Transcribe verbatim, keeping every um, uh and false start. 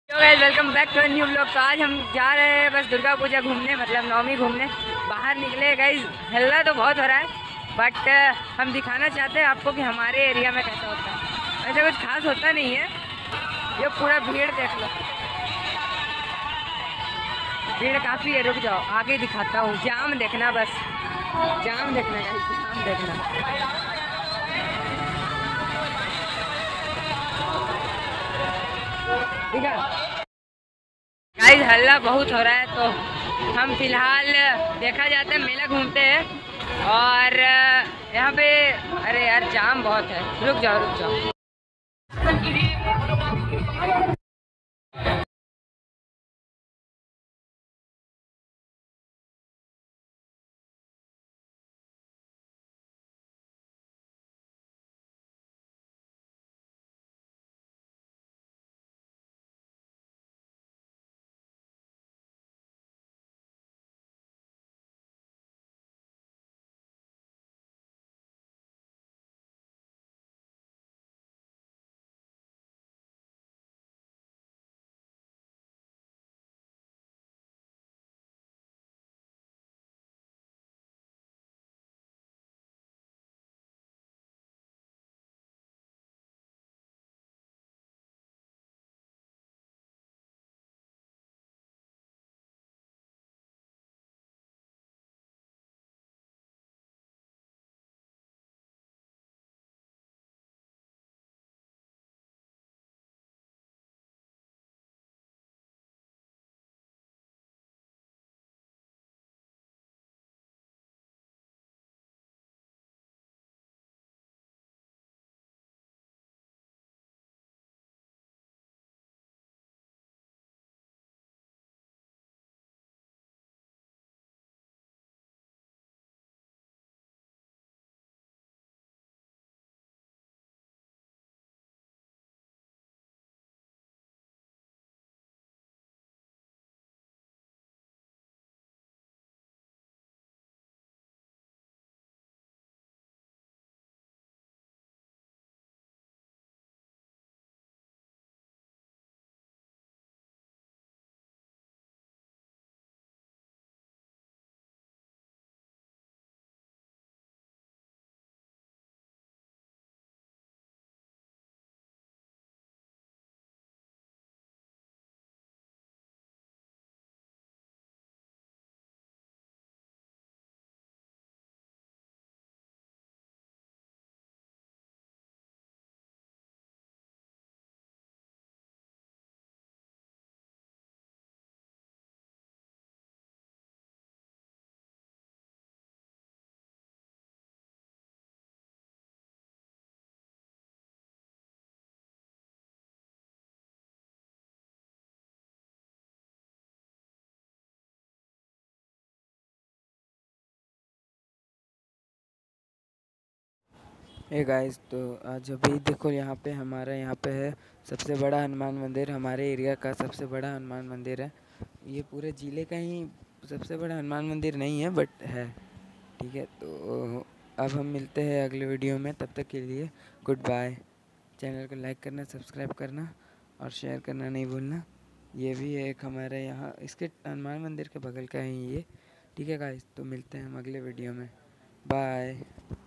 तो guys welcome back to new blog. तो आज हम जा रहे हैं बस दुर्गा पूजा घूमने, मतलब नवमी घूमने बाहर निकले। गाइस हल्ला तो बहुत हो रहा है, बट हम दिखाना चाहते हैं आपको कि हमारे एरिया में कैसा होता है। ऐसा कुछ खास होता नहीं है। ये पूरा भीड़ देख लो, भीड़ काफ़ी है। रुक जाओ, आगे दिखाता हूँ। जाम देखना, बस जाम देखना गाइस, जाम देखना। ठीक है गाइस, हल्ला बहुत हो रहा है तो हम फिलहाल देखा जाता है मेला घूमते हैं। और यहाँ पे अरे यार जाम बहुत है। रुक जाओ रुक जाओ। हे गाइस, तो आज अभी देखो यहाँ पे हमारा यहाँ पे है सबसे बड़ा हनुमान मंदिर। हमारे एरिया का सबसे बड़ा हनुमान मंदिर है। ये पूरे ज़िले का ही सबसे बड़ा हनुमान मंदिर नहीं है, बट है। ठीक है, तो अब हम मिलते हैं अगले वीडियो में। तब तक के लिए गुड बाय। चैनल को लाइक करना, सब्सक्राइब करना और शेयर करना नहीं भूलना। ये भी एक हमारे यहाँ इसके हनुमान मंदिर के बगल का ही ये। ठीक है गाइस, तो मिलते हैं हम अगले वीडियो में। बाय।